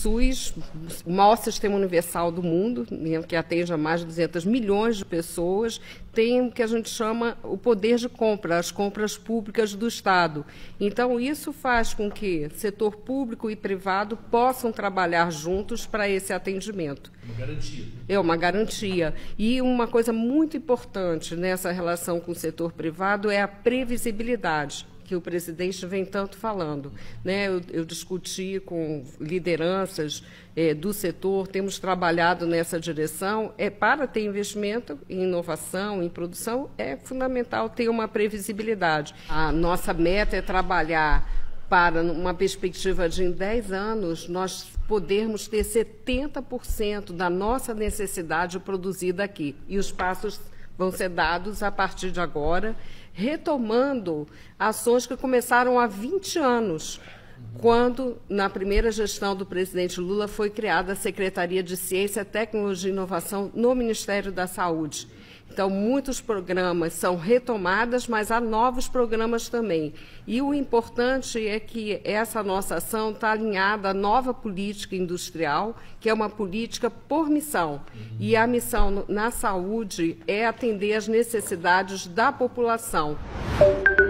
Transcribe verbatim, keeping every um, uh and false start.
SUS, o maior sistema universal do mundo, que atende a mais de duzentos milhões de pessoas, tem o que a gente chama o poder de compra, as compras públicas do Estado. Então, isso faz com que setor público e privado possam trabalhar juntos para esse atendimento. Uma garantia. É uma garantia. E uma coisa muito importante nessa relação com o setor privado é a previsibilidade, que o presidente vem tanto falando. Né? Eu, eu discuti com lideranças é, do setor, temos trabalhado nessa direção. É, para ter investimento em inovação, em produção, é fundamental ter uma previsibilidade. A nossa meta é trabalhar para uma perspectiva de, em dez anos, nós podermos ter setenta por cento da nossa necessidade produzida aqui. E os passos vão ser dados a partir de agora, retomando ações que começaram há vinte anos, quando, na primeira gestão do presidente Lula, foi criada a Secretaria de Ciência, Tecnologia e Inovação no Ministério da Saúde. Então, muitos programas são retomadas, mas há novos programas também. E o importante é que essa nossa ação está alinhada à nova política industrial, que é uma política por missão. Uhum. E a missão na saúde é atender às necessidades da população.